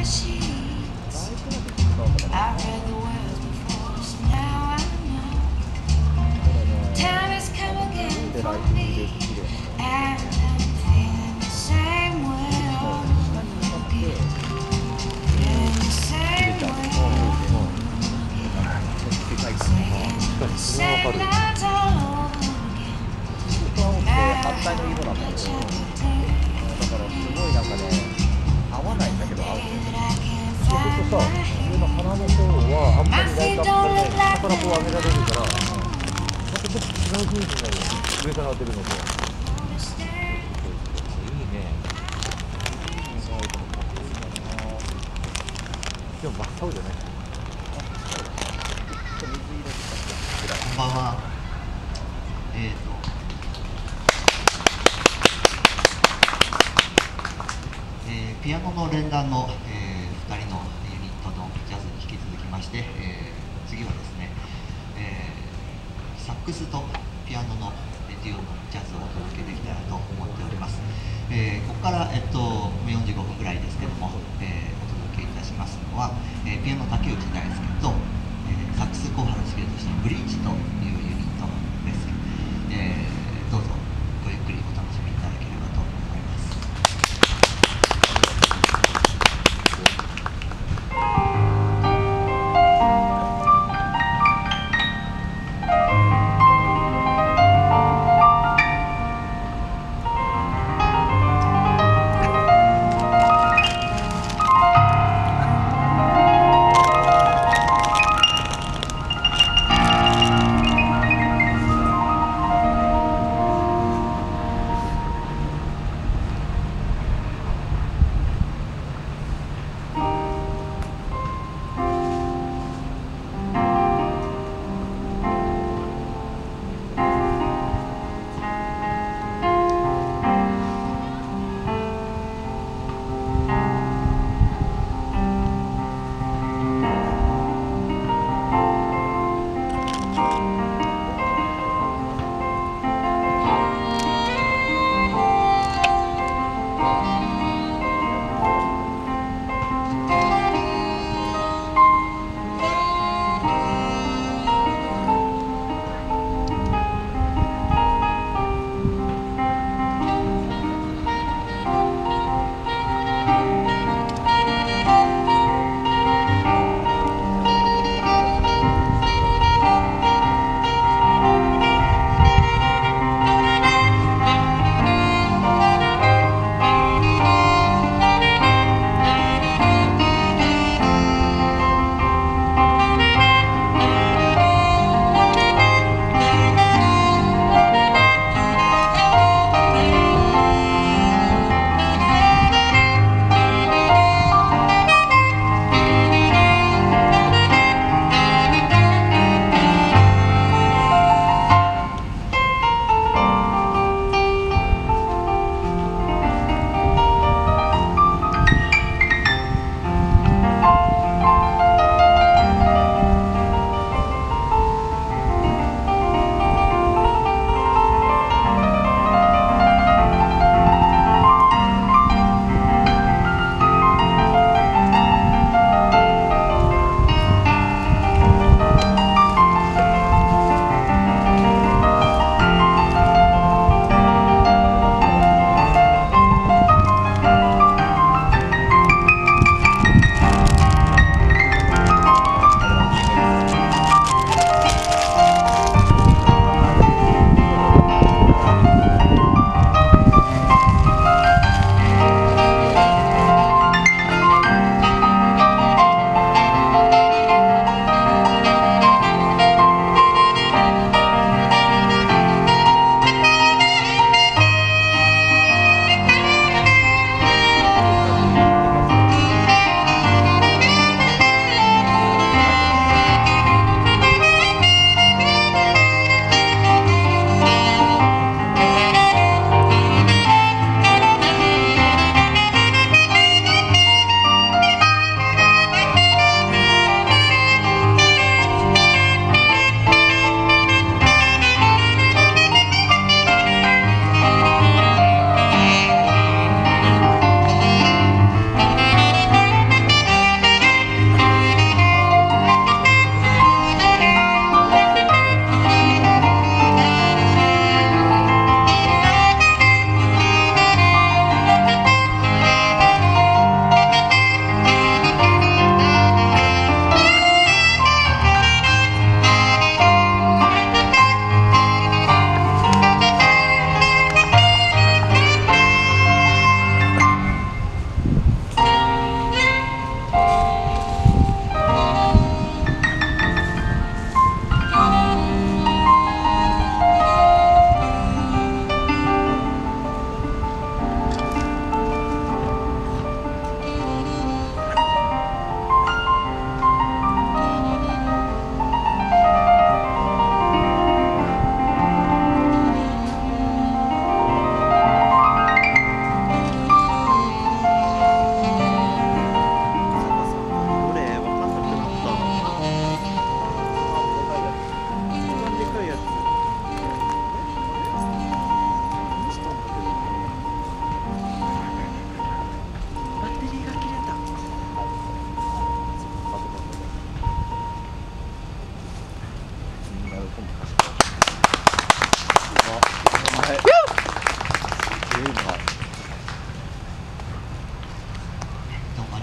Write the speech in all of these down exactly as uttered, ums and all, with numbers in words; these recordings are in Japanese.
ピアノの連弾の、えー、ふたりのユニットのジャズに引き続きまして、えー、次はですね、えー、サックスとピアノのデュオのジャズをお届けできたらと思っております。えー、ここから、えっと、よんじゅうごふんぐらいですけども、えー、お届けいたしますのは、えー、ピアノ竹内大輔と、えー、サックス小原茂俊のブリーチというユニットです。えー、どうぞごゆっくりお楽しみいただければと思います。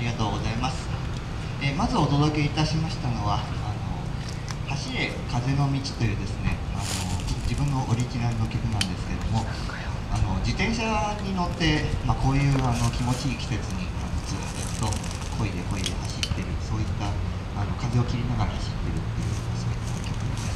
りがとうございます。えー、まずお届けいたしましたのは、あの走れ風の道というですね、あの自分のオリジナルの曲なんですけれども、あの自転車に乗って、まあ、こういうあの気持ちいい季節にあのずっと漕いで漕いで走ってる、そういったあの風を切りながら走ってるっていう、そういった曲です。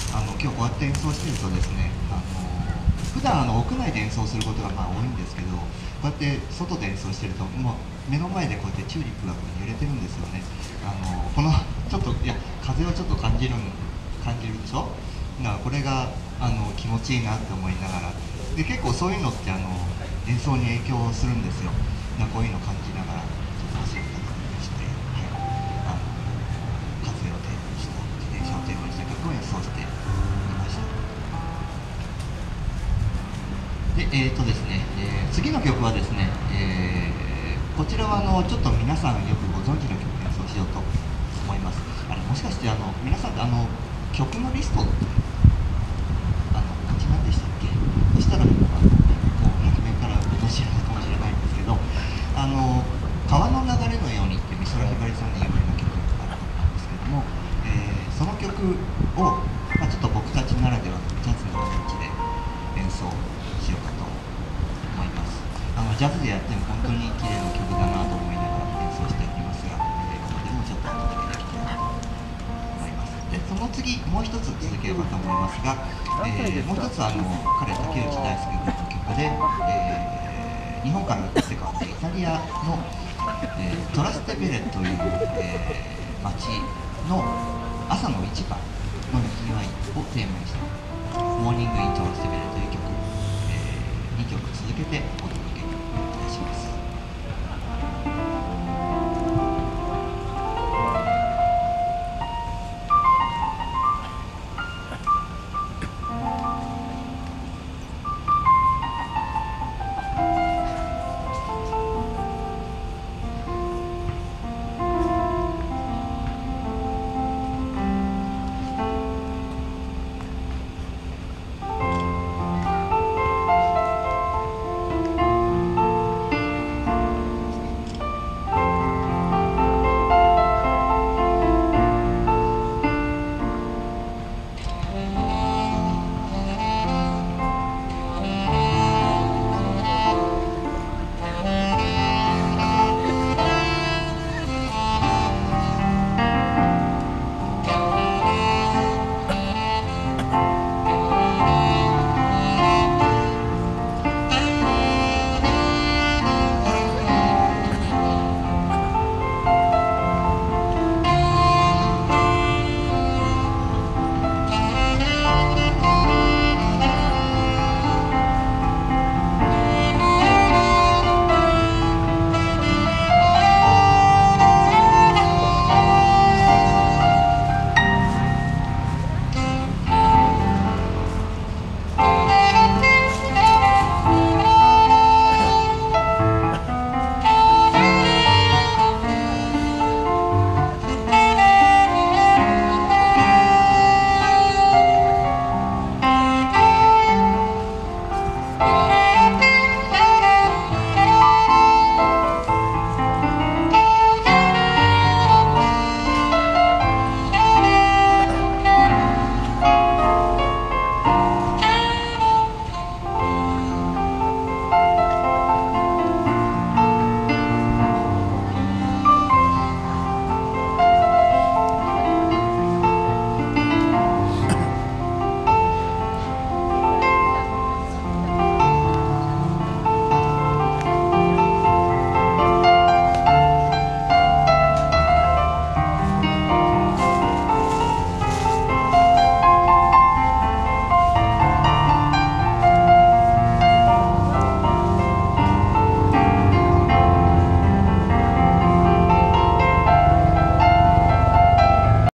あの今日こうやって演奏してるとですね、あの普段あの屋内で演奏することがまあ多いんですけど、こうやって外で演奏してるともう目の前でこうやってチューリップがこう揺れてるんですよね。あのこのちょっといや風をちょっと感じる感じるでしょ。だからこれがあの気持ちいいなって思いながら、で結構そういうのってあの演奏に影響するんですよ。だからこういうのを感じながらちょっと走ったりして、はい、あの風をテーマにした自転車をテーマにした曲を演奏していました。で、えーとですね、えー、次の曲はですね、えー、こちらはあのちょっと皆さんよくご存知の曲を演奏しようと思います。あれもしかしてあの皆さんあの曲のリストってあのこっちなんでしたっけ？そしたらもうあのもう初めからお年寄りかもしれないんですけど、あの川の流れのようにって美空ひばりさんの有名な曲があると思うんですけども、えー、その曲を、まあ、ちょっと僕たちならではのジャズの形で演奏しようかと思います。あのジャズでやっても本当に綺麗な曲だなと思いながら演奏しておりますが、えー、ここでもちょっとお届けできたらと思います。でその次もう一つ続ければと思いますが、えー、もう一つあの彼竹内大輔君の曲で、えー、日本から打って変わってイタリアの、えー、トラステベレという、えー、町の朝の市場のにぎわいをテーマにしたモーニングイントラステベレという曲、えー、にきょく続けて